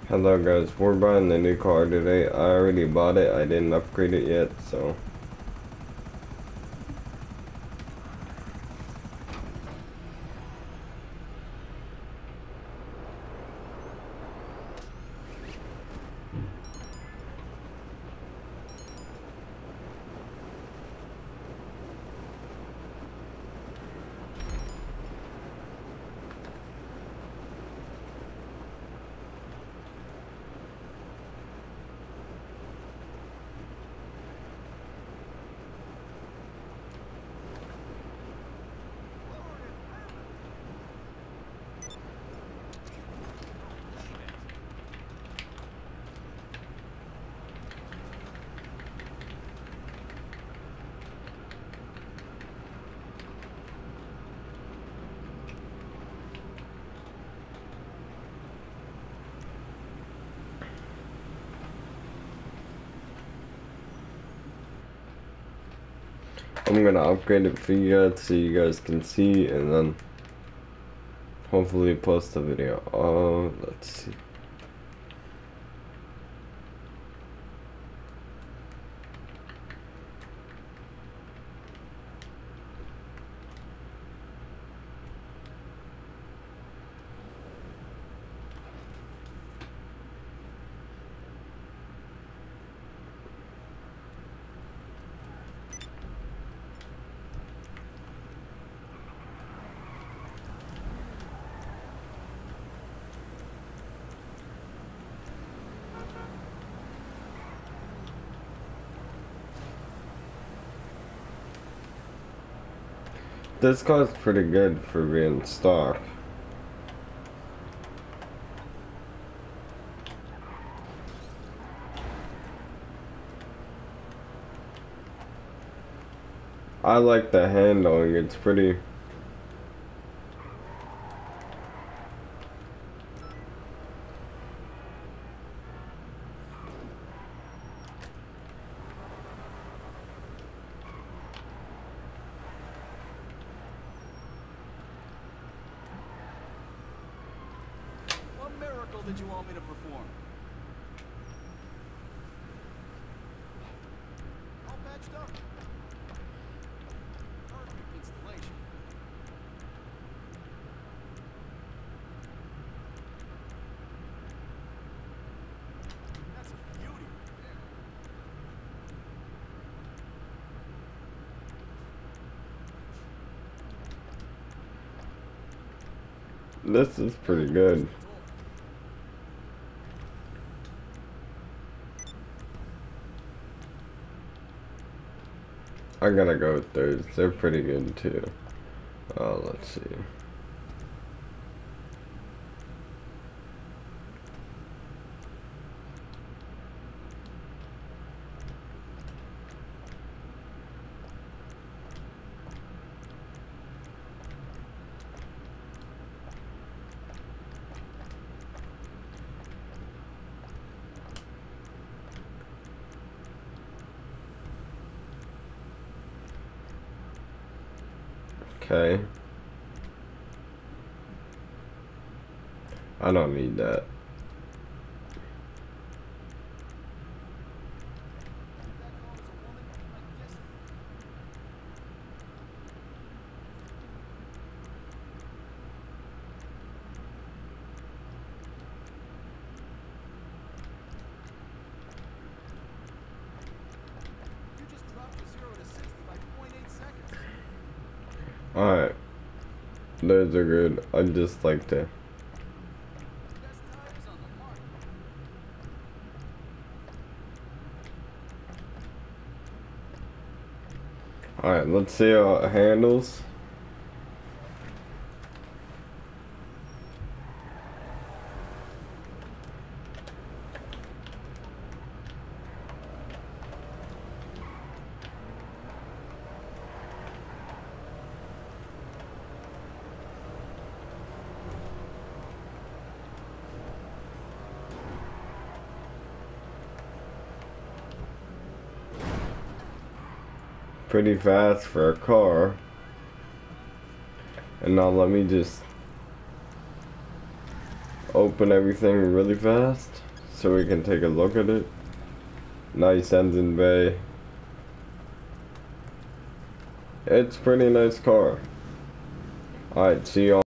Hello guys, we're buying the new car today. I already bought it, I didn't upgrade it yet, so. I'm gonna upgrade it for you guys so you guys can see and then hopefully post the video. Let's see. This car's pretty good for being stock. I like the handling, it's pretty. What miracle did you want me to perform? All patched up. Perfect installation. That's a beauty right there. This is pretty good. I gotta go with those. They're pretty good too. Let's see. Okay. I don't need that. You just dropped the 0 to 60 by 0.8 seconds. Alright. Those are good. I just like to. Best tires on the market. Alright, let's see how it handles. Pretty fast for a car. And now let me just open everything really fast so we can take a look at it. Nice engine bay. It's a pretty nice car. Alright, see y'all.